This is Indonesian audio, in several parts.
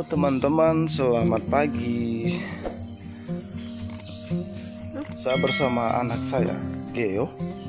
teman-teman, selamat pagi. Saya bersama anak saya, Geo.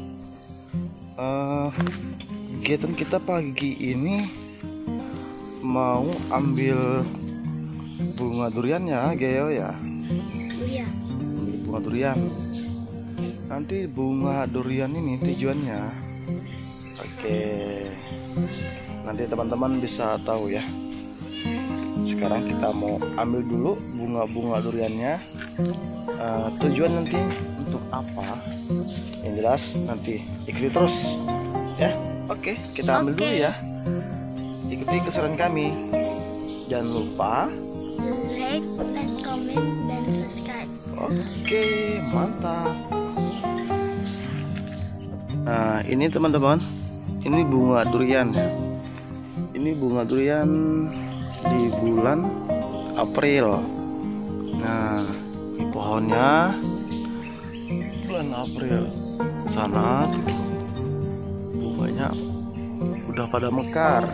Kegiatan kita pagi ini mau ambil bunga durian ya, Geo ya. Iya. Bunga durian. Nanti bunga durian ini tujuannya, oke, nanti teman-teman bisa tahu ya. Sekarang kita mau ambil dulu bunga-bunga duriannya. Tujuan nanti untuk apa? Yang jelas nanti ikuti terus ya. Oke, kita ambil dulu ya. Ikuti keseruan kami. Jangan lupa like, comment, dan subscribe. Oke, mantap. Nah, ini teman-teman, ini bunga durian ya. Ini bunga durian di bulan April. Nah, ini pohonnya bulan April. Sana bunganya udah pada mekar.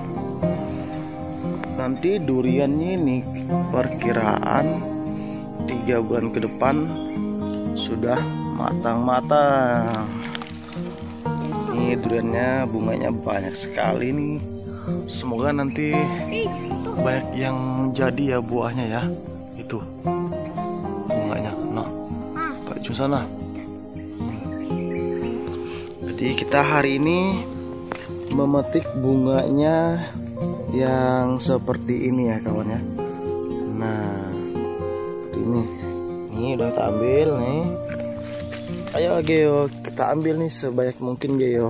Nanti duriannya ini perkiraan 3 bulan ke depan sudah matang-matang. Ini duriannya bunganya banyak sekali nih. Semoga nanti banyak yang jadi ya buahnya ya. Itu bunganya. Nah, Pak Jun sana. Jadi kita hari ini memetik bunganya yang seperti ini ya kawan ya. Nah, seperti ini. Ini udah kita ambil nih. Ayo Geo, kita ambil nih sebanyak mungkin Geo.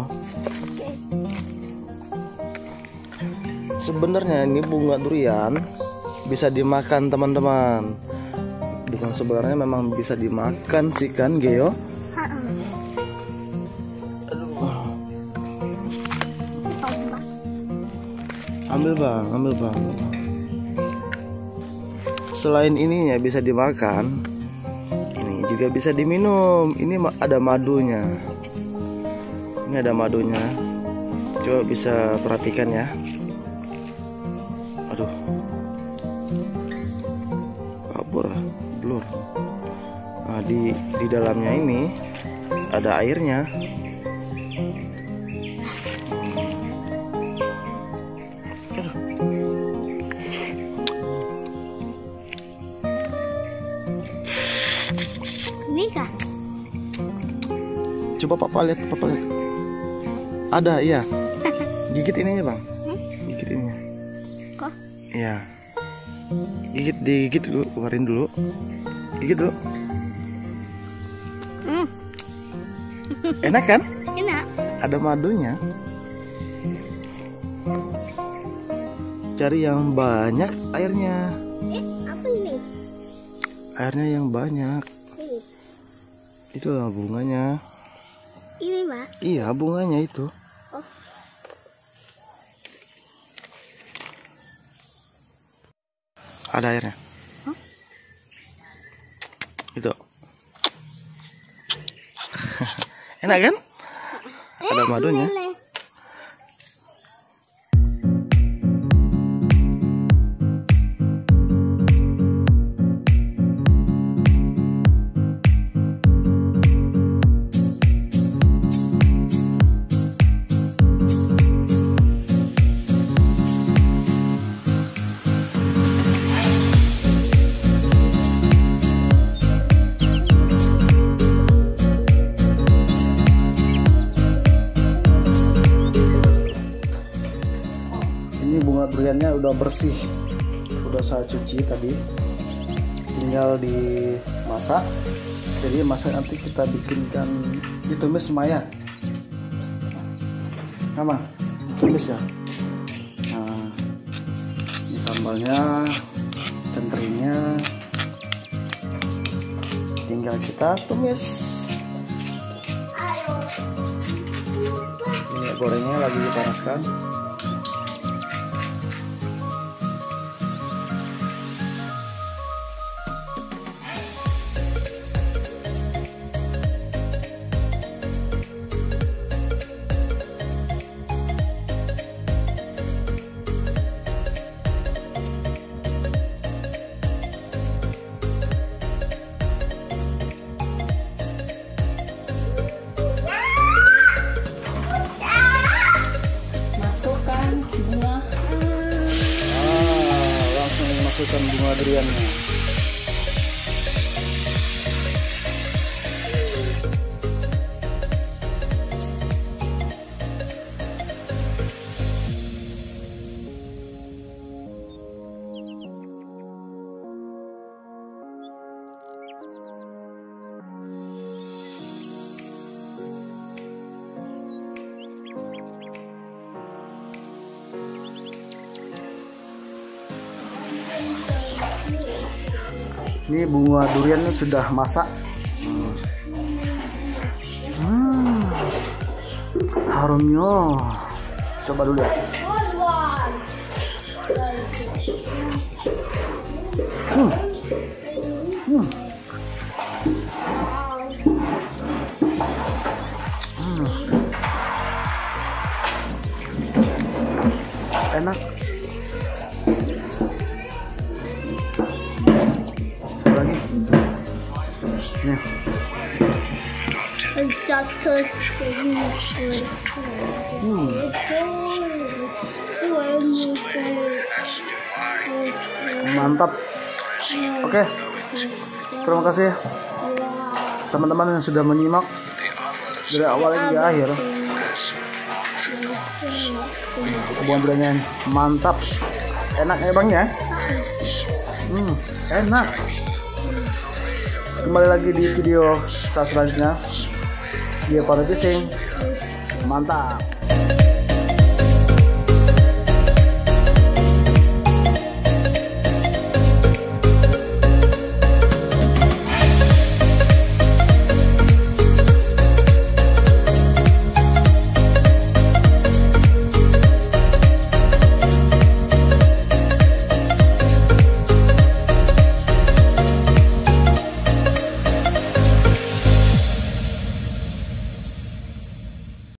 Sebenarnya ini bunga durian bisa dimakan teman-teman. Bukan sebenarnya, memang bisa dimakan sih kan Geo. Ambil bang. Selain ininya bisa dimakan, ini juga bisa diminum. Ini ada madunya. Ini ada madunya. Coba bisa perhatikan ya. Aduh, kabur, blur. Nah, di dalamnya ini ada airnya. Ini kah? Coba papa lihat. Ada, iya. Gigit ininya bang. Gigit ininya. Kok? Iya. Digigit dulu, keluarin dulu. Gigit dulu. Enak kan? Enak. Ada madunya. Cari yang banyak airnya. Apa ini? Airnya yang banyak. Ini. Itulah bunganya. Ini Mbak. Iya, bunganya itu. Oh. Ada airnya. Huh? Itu. Enak kan? Ada madunya. Lele. Duriannya udah bersih, udah saya cuci tadi, tinggal dimasak. Jadi masak nanti kita bikinkan ditumis Maya. Sama tumis ya. Nah, ini sambalnya, centerinya, tinggal kita tumis. Ini gorengnya lagi dipanaskan. ratusan bunga duriannya. Ini bunga duriannya sudah masak. Harumnya. Coba dulu ya. Enak. Lagi. Nih. Mantap. Oke. Terima kasih teman-teman yang sudah menyimak dari awal hingga akhir. Bunga duriannya mantap. Enak ya Bang ya? Enak. Kembali lagi di video saya selanjutnya. Dia para fishing. Mantap.